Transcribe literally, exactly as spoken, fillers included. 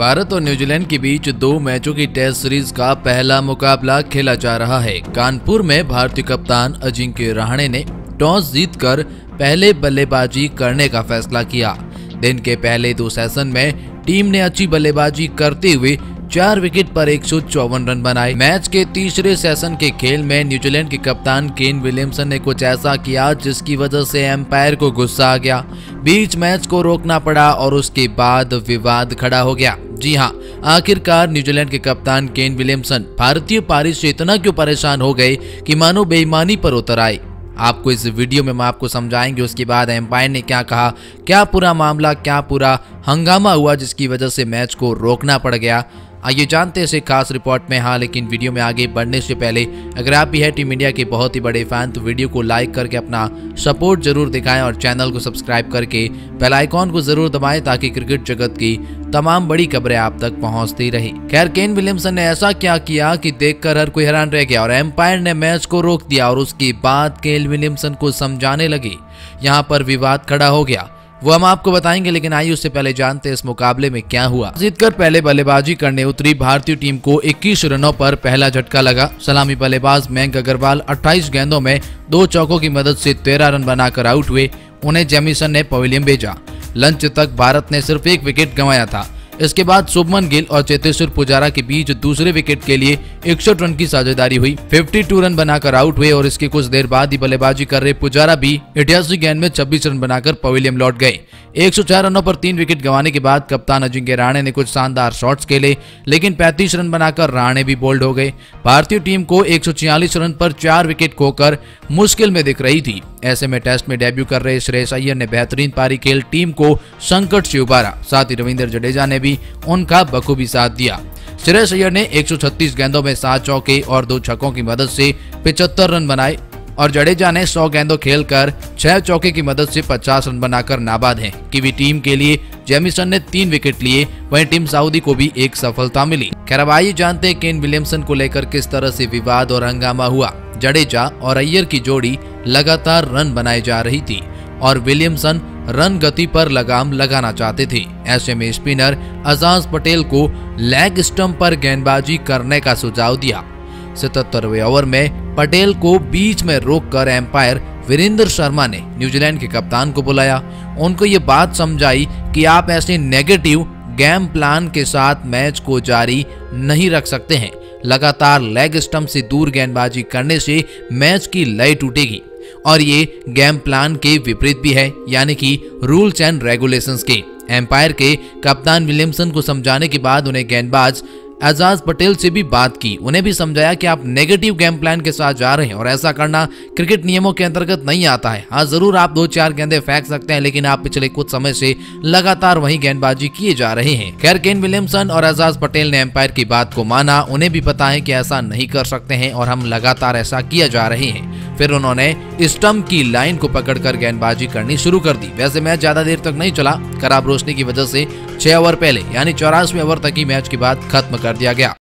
भारत और न्यूजीलैंड के बीच दो मैचों की टेस्ट सीरीज का पहला मुकाबला खेला जा रहा है। कानपुर में भारतीय कप्तान अजिंक्य रहाणे ने टॉस जीतकर पहले बल्लेबाजी करने का फैसला किया। दिन के पहले दो सेशन में टीम ने अच्छी बल्लेबाजी करते हुए चार विकेट पर एक सौ चौवन रन बनाए। मैच के तीसरे सेशन के खेल में न्यूजीलैंड के कप्तान केन विलियमसन ने कुछ ऐसा किया जिसकी वजह से एम्पायर को गुस्सा आ गया। बीच मैच को रोकना पड़ा और उसके बाद विवाद खड़ा हो गया। जी हां, आखिरकार न्यूजीलैंड के कप्तान केन विलियमसन भारतीय पारी से इतना क्यों परेशान हो गए कि मानो बेईमानी पर उतर आए। आपको इस वीडियो में हम आपको समझाएंगे उसके बाद एम्पायर ने क्या कहा, क्या पूरा मामला, क्या पूरा हंगामा हुआ जिसकी वजह से मैच को रोकना पड़ गया। आइए जानते हैं इसे खास रिपोर्ट में। हाँ, लेकिन वीडियो में आगे बढ़ने से पहले अगर आप भी है टीम इंडिया के बहुत ही बड़े फैन तो वीडियो को लाइक करके अपना सपोर्ट जरूर दिखाएं और चैनल को सब्सक्राइब करके बेल आइकॉन को जरूर दबाएं ताकि क्रिकेट जगत की तमाम बड़ी खबरें आप तक पहुंचती रही। खैर, केन विलियमसन ने ऐसा क्या किया कि देखकर हर कोई हैरान रह गया और एम्पायर ने मैच को रोक दिया और उसके बाद केन विलियमसन को समझाने लगे। यहाँ पर विवाद खड़ा हो गया, वो हम आपको बताएंगे, लेकिन आइए उससे पहले जानते हैं इस मुकाबले में क्या हुआ। जीतकर पहले बल्लेबाजी करने उतरी भारतीय टीम को इक्कीस रनों पर पहला झटका लगा। सलामी बल्लेबाज मयंक अग्रवाल अट्ठाईस गेंदों में दो चौकों की मदद से तेरह रन बनाकर आउट हुए। उन्हें जेमिसन ने पवेलियन भेजा। लंच तक भारत ने सिर्फ एक विकेट गंवाया था। इसके बाद शुभमन गिल और चेतेश्वर पुजारा के बीच दूसरे विकेट के लिए इकसठ रन की साझेदारी हुई। बावन रन बनाकर आउट हुए और इसके कुछ देर बाद ही बल्लेबाजी कर रहे पुजारा भी अठासी गेंद में छब्बीस रन बनाकर पवेलियन लौट गए। एक सौ चार रनों पर तीन विकेट गंवाने के बाद कप्तान अजिंक्य रहाणे ने कुछ शानदार शॉट्स खेले, लेकिन पैंतीस रन बनाकर रहाणे भी बोल्ड हो गए। भारतीय टीम को एक सौ छियालीस रन पर चार विकेट खोकर मुश्किल में दिख रही थी। ऐसे में टेस्ट में डेब्यू कर रहे श्रेयस अय्यर ने बेहतरीन पारी खेल टीम को संकट से उबारा। साथ ही रविंद्र जडेजा ने भी उनका बखूबी साथ दिया। श्रेयस अय्यर ने एक सौ छत्तीस गेंदों में सात चौके और दो छक्कों की मदद से पचहत्तर रन बनाए और जडेजा ने सौ गेंदों खेलकर छह चौके की मदद से पचास रन बनाकर नाबाद हैं। कीवी टीम के लिए जेमिसन ने तीन विकेट लिए, वहीं टीम सऊदी को भी एक सफलता मिली। खैर, अब आइए जानते हैं केन विलियमसन को लेकर किस तरह से विवाद और हंगामा हुआ। जडेजा और अय्यर की जोड़ी लगातार रन बनाई जा रही थी और विलियमसन रन गति पर लगाम लगाना चाहते थे। ऐसे में स्पिनर अजाज पटेल को लेग स्टंप पर गेंदबाजी करने का सुझाव दिया। सतहत्तरवें ओवर में पटेल को बीच में रोककर एम्पायर वीरेंद्र शर्मा ने न्यूजीलैंड के कप्तान को बुलाया। उनको ये बात समझाई कि आप ऐसे नेगेटिव गेम प्लान के साथ मैच को जारी नहीं रख सकते हैं। लगातार लेग स्टंप से दूर गेंदबाजी करने से मैच की लय टूटेगी और ये गेम प्लान के विपरीत भी है, यानी कि रूल्स एंड रेगुलेशंस के। एम्पायर के कप्तान विलियमसन को समझाने के बाद उन्हें गेंदबाज एजाज पटेल से भी बात की। उन्हें भी समझाया कि आप नेगेटिव गेम प्लान के साथ जा रहे हैं और ऐसा करना क्रिकेट नियमों के अंतर्गत नहीं आता है। हाँ, जरूर आप दो चार गेंदें फेंक सकते हैं, लेकिन आप पिछले कुछ समय से लगातार वही गेंदबाजी किए जा रहे हैं। खैर, केन विलियमसन और एजाज पटेल ने एम्पायर की बात को माना। उन्हें भी पता है कि ऐसा नहीं कर सकते हैं और हम लगातार ऐसा किया जा रहे हैं। फिर उन्होंने स्टंप की लाइन को पकड़कर गेंदबाजी करनी शुरू कर दी। वैसे मैच ज्यादा देर तक नहीं चला। खराब रोशनी की वजह से छह ओवर पहले यानी चौरासी ओवर तक ही मैच के बाद खत्म कर दिया गया।